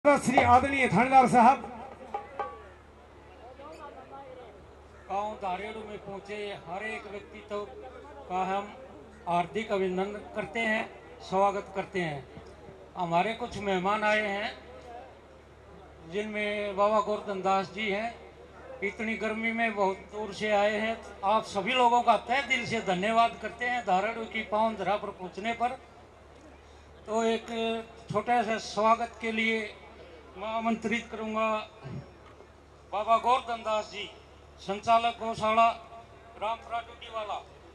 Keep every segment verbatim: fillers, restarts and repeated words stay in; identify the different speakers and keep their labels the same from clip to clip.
Speaker 1: श्री आदरणीय थानेदार साहब
Speaker 2: गांव धारेड़ू में पहुंचे हर एक व्यक्ति का हम हार्दिक अभिनंदन करते हैं, स्वागत करते हैं। हमारे कुछ मेहमान आए हैं जिनमें बाबा गोवर्धन दास जी हैं। इतनी गर्मी में बहुत दूर से आए हैं। आप सभी लोगों का तहे दिल से धन्यवाद करते हैं धारेड़ू की पावन धरा पर पहुंचने पर। तो एक छोटे से स्वागत के लिए मैं आमंत्रित करूंगा बाबा गोवर्धन दास जी, संचालक गौशाला रामपुरा डूडीवाला।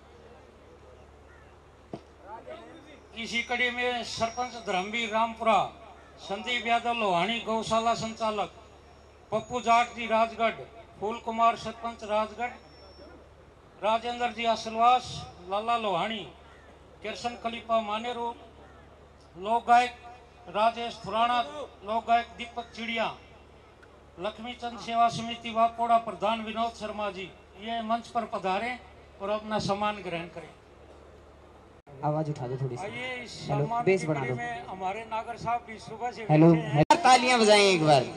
Speaker 2: इसी कड़ी में सरपंच धर्मवीर रामपुरा, संदीप यादव लोहानी गौशाला संचालक, पप्पू जाट जी राजगढ़, फूल कुमार सरपंच राजगढ़, राजेंद्र जी आसलवास, लाला लोहानी, किरसन खलीफा मानेरू, लोक गायक राजेश फुराना, लोक गायक दीपक चिड़िया, लक्ष्मी चंद सेवा समिति वापोड़ा प्रधान विनोद शर्मा जी ये मंच पर पधारें और अपना सम्मान ग्रहण करें।
Speaker 3: आवाज उठा दो थोड़ी सी।
Speaker 2: आइए इस सम्मान
Speaker 3: बेस बढ़ा दो।
Speaker 2: में हमारे नागर साहब भी सुबह से
Speaker 3: हेलो,
Speaker 2: बैठे हैं।
Speaker 3: तालियां बजाएं एक बार।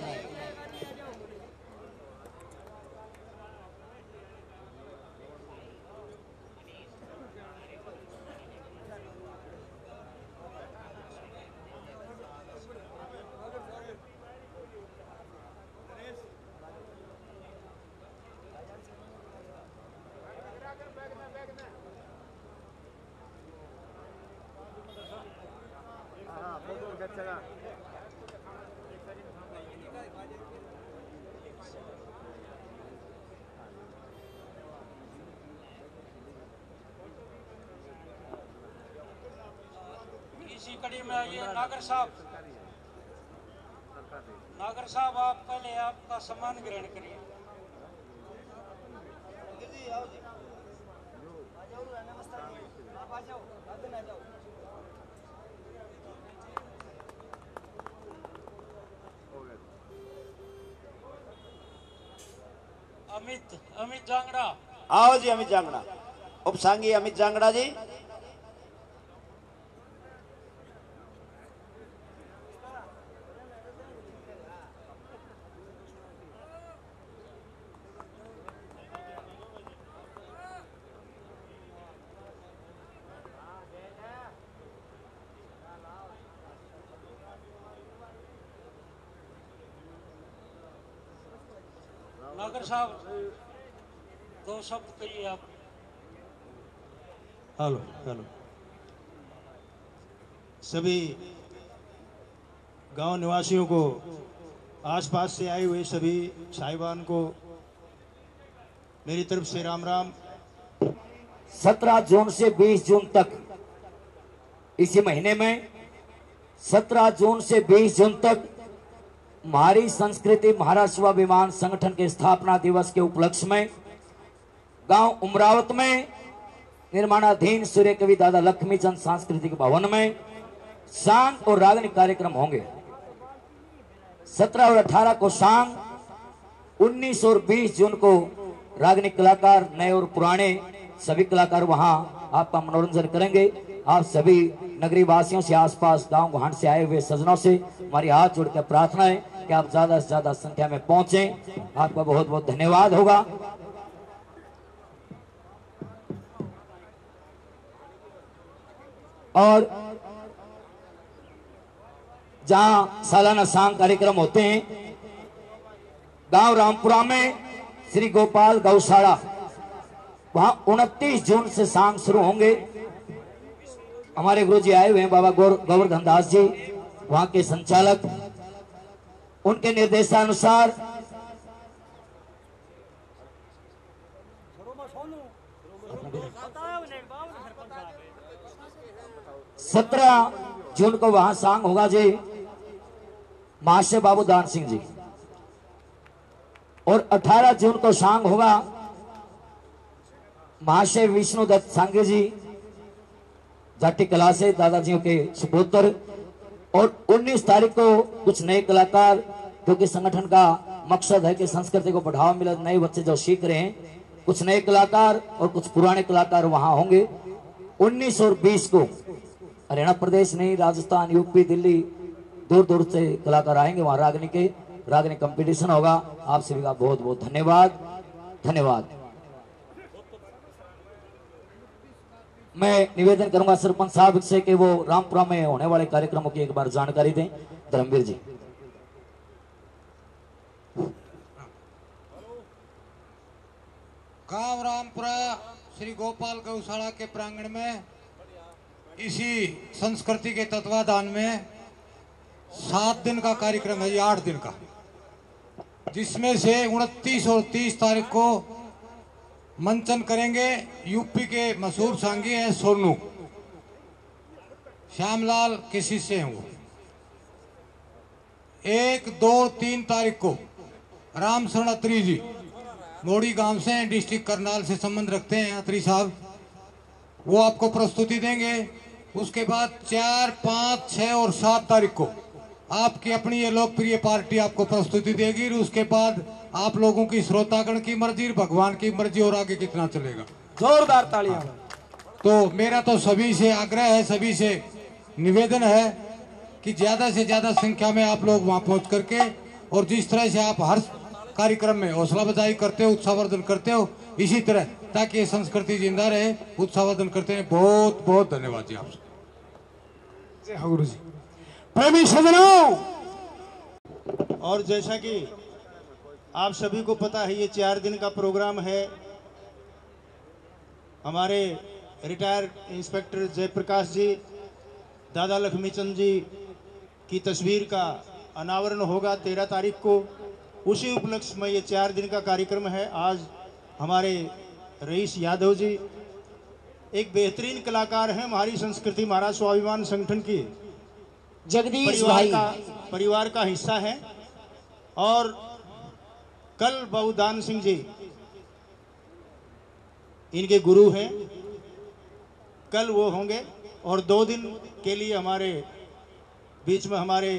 Speaker 2: इसी कड़ी में आइए नागर साहब, नागर साहब आप पहले आपका सम्मान ग्रहण करिए। अमित अमित जांगड़ा,
Speaker 4: आओ जी अमित जांगड़ा, उपसांगी अमित जांगड़ा जी।
Speaker 2: नागर साहब दो शब्द कहिए आप।
Speaker 5: हेलो हेलो सभी गांव निवासियों को, आसपास से आए हुए सभी साहिबान को मेरी तरफ से राम राम।
Speaker 3: सत्रह जून से बीस जून तक इसी महीने में सत्रह जून से बीस जून तक हमारी संस्कृति महाराज स्वाभिमान संगठन के स्थापना दिवस के उपलक्ष्य में गांव उमरावत में निर्माणाधीन सूर्य कवि दादा लक्ष्मी चंद सांस्कृतिक भवन में सांग और रागनी कार्यक्रम होंगे। सत्रह और अठारह को सांग, उन्नीस और बीस जून को रागनी कलाकार नए और पुराने सभी कलाकार वहां आपका मनोरंजन करेंगे। आप सभी नगरी वासियों से, आसपास गांव गुहान से आए हुए सज्जनों से हमारी हाथ जोड़कर प्रार्थना है कि आप ज्यादा से ज्यादा संख्या में पहुंचें। आपका बहुत बहुत धन्यवाद होगा। और जहां सालाना सांग कार्यक्रम होते हैं गांव रामपुरा में श्री गोपाल गौशाला, वहां उनतीस जून से सांग शुरू होंगे। हमारे गुरु जी आए हुए हैं बाबा गोवर्धन दास जी, वहां के संचालक। उनके निर्देशानुसार सत्रह जून को वहां सांग होगा जी महाशय बाबू दान सिंह जी, और अठारह जून को सांग होगा महाशय विष्णु दत्त सांगे जी, जाटी कला से दादाजियों के सुपुत्र। और उन्नीस तारीख को कुछ नए कलाकार, क्योंकि संगठन का मकसद है कि संस्कृति को बढ़ावा मिले, नए बच्चे जो सीख रहे हैं, कुछ नए कलाकार और कुछ पुराने कलाकार वहां होंगे। उन्नीस और बीस को हरियाणा प्रदेश नहीं, राजस्थान, यूपी, दिल्ली, दूर दूर से कलाकार आएंगे, वहां रागनी के रागनी कंपटीशन होगा। आप सभी का बहुत बहुत धन्यवाद धन्यवाद। मैं निवेदन करूंगा सरपंच साहब से कि वो रामपुरा में होने वाले कार्यक्रमों की एक बार जानकारी दें। धर्मवीर जी।
Speaker 6: गांव रामपुरा श्री गोपाल गौशाला के प्रांगण में इसी संस्कृति के तत्वाधान में सात दिन का कार्यक्रम है, ये आठ दिन का, जिसमें से उनतीस और तीस तारीख को मंचन करेंगे यूपी के मशहूर सांगी हैं सोनू श्यामलाल के शिष्य हैं वो। एक दो तीन तारीख को राम शरण अत्री जी मोड़ी गांव से हैं, डिस्ट्रिक्ट करनाल से संबंध रखते हैं अत्री साहब, वो आपको प्रस्तुति देंगे। उसके बाद चार पाँच छः और सात तारीख को आपकी अपनी ये लोकप्रिय पार्टी आपको प्रस्तुति देगी। उसके बाद आप लोगों की श्रोतागण की मर्जी, भगवान की मर्जी, और आगे कितना चलेगा।
Speaker 1: जोरदार तालियां।
Speaker 6: तो मेरा तो सभी से आग्रह है, सभी से निवेदन है कि ज्यादा से ज्यादा संख्या में आप लोग वहां पहुंच करके, और जिस तरह से आप हर कार्यक्रम में हौसला बधाई करते हो, उत्साहवर्धन करते हो, इसी तरह ताकि ये संस्कृति जिंदा रहे, उत्साहवर्धन करते हैं। बहुत बहुत धन्यवाद जी आपसे।
Speaker 1: जय हो गुरु जी। प्रेमी सजनों,
Speaker 5: और जैसा कि आप सभी को पता है, ये चार दिन का प्रोग्राम है। हमारे रिटायर इंस्पेक्टर जयप्रकाश जी, दादा लक्ष्मीचंद जी की तस्वीर का अनावरण होगा तेरह तारीख को। उसी उपलक्ष्य में ये चार दिन का कार्यक्रम है। आज हमारे रईस यादव जी एक बेहतरीन कलाकार हैं, हमारी संस्कृति महाराज स्वाभिमान संगठन की
Speaker 3: जगदीश
Speaker 5: परिवार
Speaker 3: भाई
Speaker 5: का परिवार का हिस्सा है। और कल बहुदान सिंह जी इनके गुरु हैं, कल वो होंगे। और दो दिन के लिए हमारे बीच में हमारे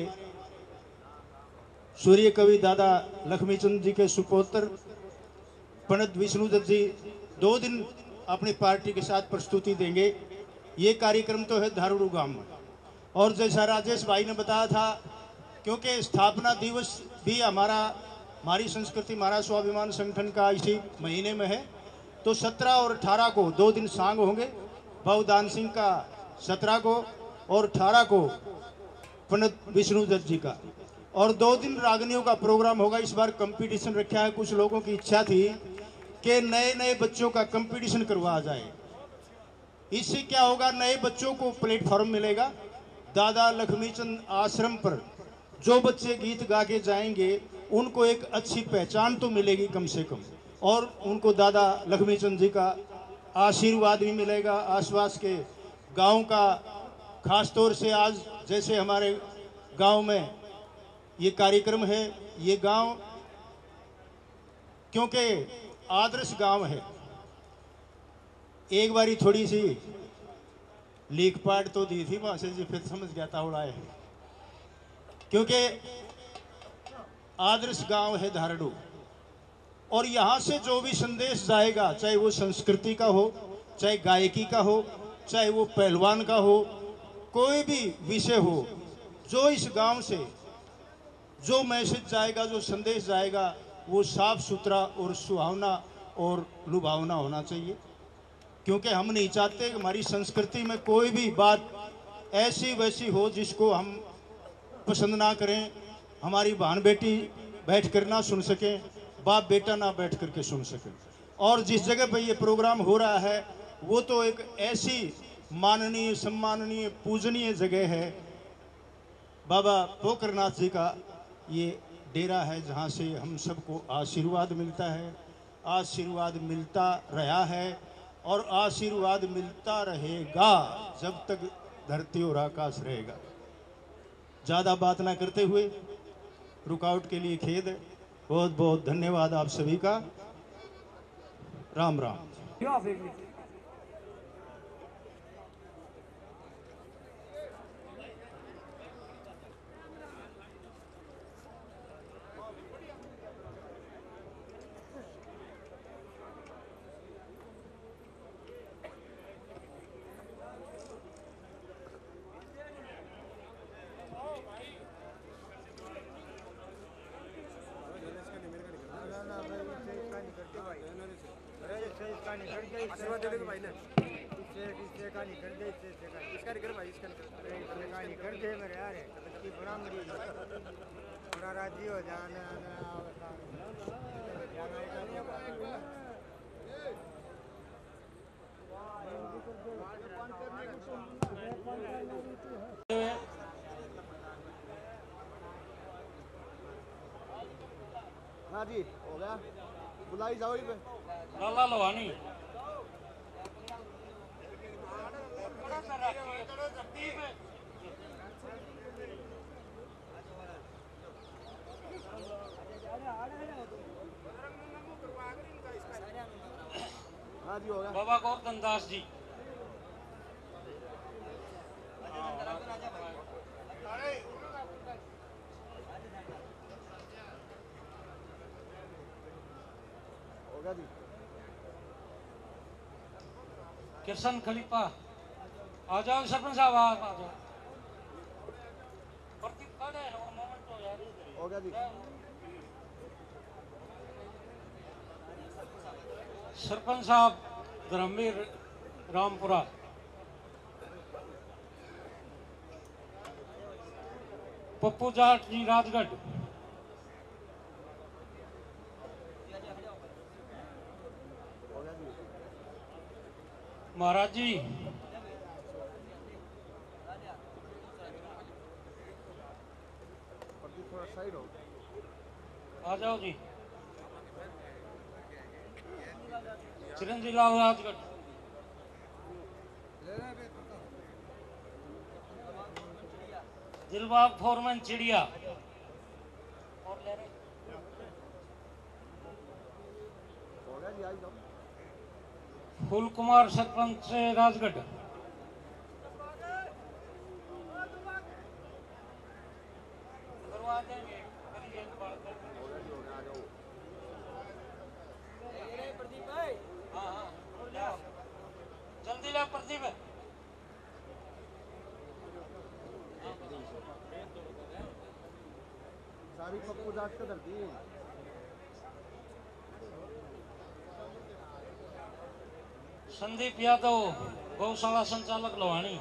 Speaker 5: सूर्य कवि दादा लक्ष्मीचंद जी के सुपुत्र पंडित विष्णुदत्त जी दो दिन अपनी पार्टी के साथ प्रस्तुति देंगे। ये कार्यक्रम तो है धारूड़ गांव में। और जैसा राजेश भाई ने बताया था, क्योंकि स्थापना दिवस भी हमारा हमारी संस्कृति महाराज स्वाभिमान संगठन का इसी महीने में है, तो सत्रह और अठारह को दो दिन सांग होंगे। बहुदान सिंह का सत्रह को और अठारह को पंडित विष्णुदत्त जी का, और दो दिन रागनियों का प्रोग्राम होगा। इस बार कंपटीशन रखा है, कुछ लोगों की इच्छा थी कि नए नए बच्चों का कंपटीशन करवाया जाए। इससे क्या होगा, नए बच्चों को प्लेटफॉर्म मिलेगा। दादा लक्ष्मीचंद आश्रम पर जो बच्चे गीत गा के जाएंगे उनको एक अच्छी पहचान तो मिलेगी कम से कम, और उनको दादा लक्ष्मीचंद जी का आशीर्वाद भी मिलेगा। आसपास के गांव का, खास तौर से आज जैसे हमारे गांव में ये कार्यक्रम है, ये गांव क्योंकि आदर्श गांव है, एक बारी थोड़ी सी लीक पाट तो दी थी वहां से जी, फिर समझ गया था उड़ा है, क्योंकि आदर्श गांव है धारड़ू। और यहाँ से जो भी संदेश जाएगा, चाहे वो संस्कृति का हो, चाहे गायकी का हो, चाहे वो पहलवान का हो, कोई भी विषय हो, जो इस गांव से जो मैसेज जाएगा, जो संदेश जाएगा, वो साफ सुथरा और सुहावना और लुभावना होना चाहिए। क्योंकि हम नहीं चाहते कि हमारी संस्कृति में कोई भी बात ऐसी वैसी हो जिसको हम पसंद ना करें, हमारी बहन बेटी बैठ कर ना सुन सकें, बाप बेटा ना बैठ करके सुन सकें। और जिस जगह पर ये प्रोग्राम हो रहा है वो तो एक ऐसी माननीय, सम्माननीय, पूजनीय जगह है। बाबा पोखरनाथ जी का ये डेरा है, जहाँ से हम सबको आशीर्वाद मिलता है, आशीर्वाद मिलता रहा है और आशीर्वाद मिलता रहेगा जब तक धरती और आकाश रहेगा। ज़्यादा बात ना करते हुए, रुकावट के लिए खेद है। बहुत बहुत धन्यवाद आप सभी का। राम राम।
Speaker 7: इससे इसका निकल गया, आशीर्वाद दे दो भाई ने, इससे इससे का निकल गया, इससे इससे का इसका निकल भाई, इसका निकल इससे का निकल गया मेरे यार, तबीयत बड़ा मरी पूरा राजी हो जाना
Speaker 8: हाँ जी हो गया, बुलाई जाओ पे
Speaker 2: लाला लोहानी
Speaker 8: हाँ जी हो गया।
Speaker 2: बाबा गोवर्धन दास जी
Speaker 8: हो गया जी।
Speaker 2: किशन खलीफा आ जाओ सरपंच साहब, आप आ जाओ। प्रतीक खड़े हैं, वो मोमेंट हो यार।
Speaker 8: हो गया जी।
Speaker 2: सरपंच साहब धर्मवीर रामपुरा, पप्पू जाट जी राजगढ़, महाराज जी
Speaker 8: थोड़ा साइड हो,
Speaker 2: आ जाओ जी। चिरंजी लाल राजगढ़, दिलबाग फोरमैन चिड़िया,
Speaker 8: हो गया जी। आज जाओ।
Speaker 2: फूल कुमार सरपंच राजगढ़, करवा देंगे। हाँ हाँ जाओ। जल्दी ला प्रदीप।
Speaker 8: सारी पप्पू जाट का धरती है।
Speaker 2: संदीप यादव गौशाला संचालक लोहानी,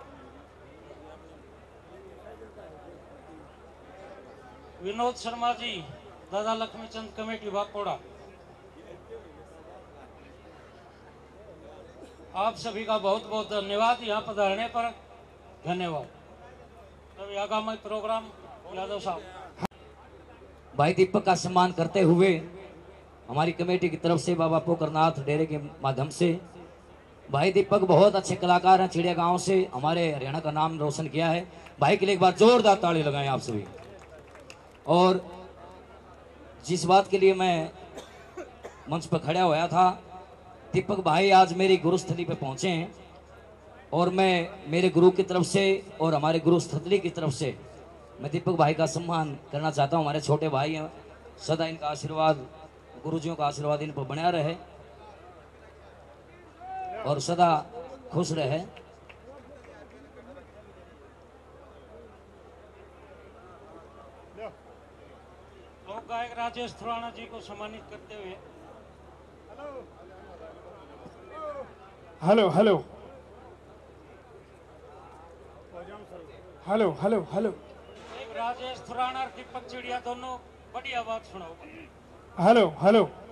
Speaker 2: विनोद शर्मा जी दादा लक्ष्मीचंद कमेटी बाकोड़ा, आप सभी का बहुत बहुत धन्यवाद यहाँ पधारने पर। धन्यवाद। अभी आगामी प्रोग्राम यादव साहब।
Speaker 3: भाई दीपक का सम्मान करते हुए हमारी कमेटी की तरफ से बाबा पोकरनाथ डेरे के माध्यम से भाई दीपक बहुत अच्छे कलाकार हैं, चिड़िया गांव से हमारे हरियाणा का नाम रोशन किया है। भाई के लिए एक बार जोरदार ताली लगाएं आप सभी। और जिस बात के लिए मैं मंच पर खड़ा होया था, दीपक भाई आज मेरी गुरुस्थली पे पहुंचे हैं और मैं मेरे गुरु की तरफ से और हमारे गुरुस्थली की तरफ से मैं दीपक भाई का सम्मान करना चाहता हूं। हमारे छोटे भाई हैं, सदा इनका आशीर्वाद, गुरुजियों का आशीर्वाद इन पर बना रहे और सदा खुश रहे।
Speaker 2: लोक गायक राजेश थुराना जी को सम्मानित करते हुए
Speaker 1: hello hello hello hello hello
Speaker 2: एक राजेश थुराना और दीपक चिड़िया दोनों बड़ी आवाज सुनाओ।
Speaker 1: Hello hello